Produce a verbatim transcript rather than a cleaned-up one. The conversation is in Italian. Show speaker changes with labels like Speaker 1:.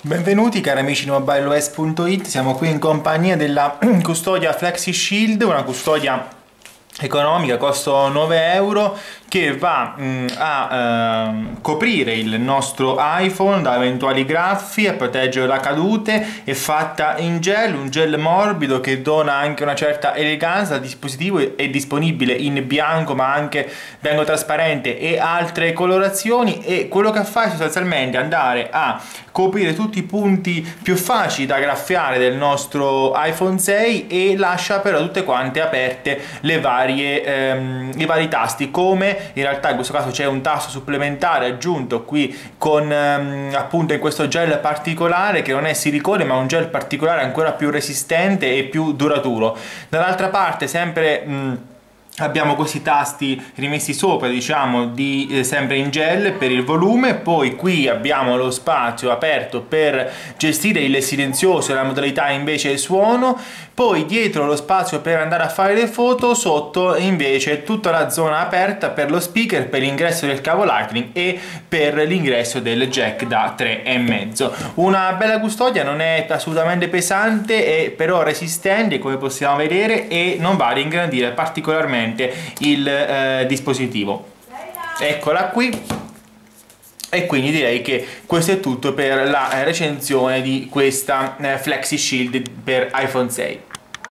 Speaker 1: Benvenuti cari amici di mobileos punto it, siamo qui in compagnia della custodia Flexi Shield, una custodia economica, costo nove euro, che va mh, a eh, coprire il nostro iPhone da eventuali graffi, a proteggere da cadute. È fatta in gel, un gel morbido che dona anche una certa eleganza. Il dispositivo è disponibile in bianco ma anche bianco trasparente e altre colorazioni, e quello che fa è sostanzialmente andare a coprire tutti i punti più facili da graffiare del nostro iPhone sei e lascia però tutte quante aperte le varie, ehm, i vari tasti, come in realtà in questo caso c'è un tasto supplementare aggiunto qui con ehm, appunto in questo gel particolare che non è silicone ma un gel particolare ancora più resistente e più duraturo. Dall'altra parte sempre mh, abbiamo questi tasti rimessi sopra, diciamo, di eh, sempre in gel per il volume. Poi qui abbiamo lo spazio aperto per gestire il silenzioso e la modalità invece suono. Poi dietro lo spazio per andare a fare le foto, sotto invece tutta la zona aperta per lo speaker, per l'ingresso del cavo Lightning e per l'ingresso del jack da tre e mezzo. Una bella custodia, non è assolutamente pesante, è però resistente come possiamo vedere e non va a ingrandire particolarmente il eh, dispositivo. Eccola qui. E quindi direi che questo è tutto per la recensione di questa eh, Flexi Shield per iPhone sei.